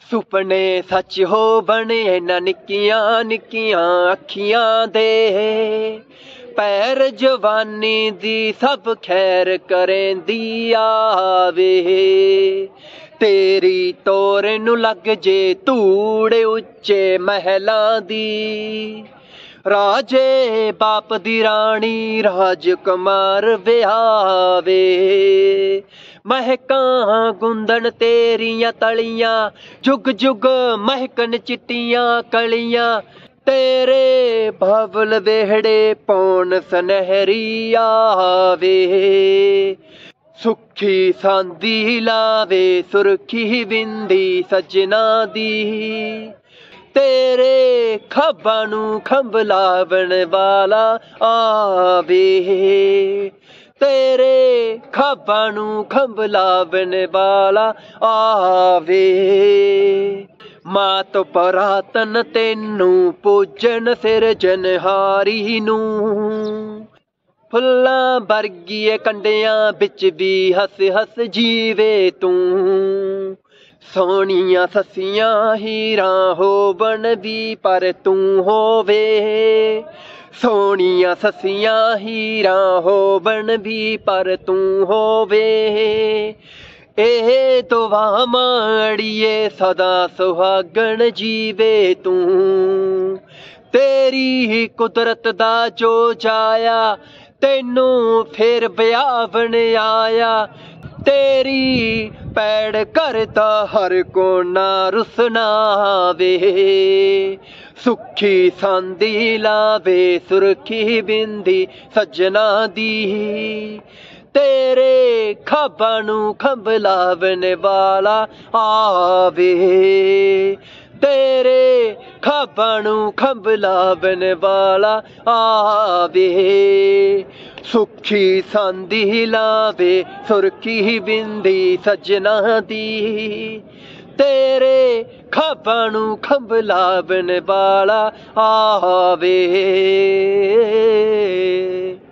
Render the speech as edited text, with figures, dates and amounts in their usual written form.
सुपने सच हो बने ना निक्कियां निक्कियां अखियां दे पैर जवानी दी सब खैर करेंदी आवे तेरी तोर नू लग जे धूड़ उच्चे महलां दी राजे बाप दी रानी राजकुमार विहावे महकां गुंदन तेरियां तलियां जुग जुग महकन चिट्टियां कलियां तेरे भवल वेहड़े पौन सनहरी आवे सुखी सांदी लावे सुरखी बिंदी सजना दी तेरे खब्बां नू खंभलावन वाला आवे तेरे खब्बां नू खंभलावन वाला आवे मां तो परातन तेनू पूजन सिरजनहारी नू फुल्लां वर्गीए कंडियां बिच भी हस हस जीवे तू सोहणियां ससियां हीरां होवन भी पर तू होवे सोहणियां ससियां हीरां होवन भी पर तू होवे एह दुआ माड़िए सदा सुहागण जीवे तू तेरी कुदरत दा जो जाया तेनू फिर ब्यावन आया तेरी पैड़ करता हर कोना रुसना वे सुखी सांदी लावे सुरखी बिंदी सजना दी तेरे खब्बां नू खंभलावन वाला आवे तेरे खब्बां नू खंभलावन वाला आवे सुखी सांदी लावे सुरखी बिंदी सजना दी तेरे खब्बां नू खंभलावन वाला आवे।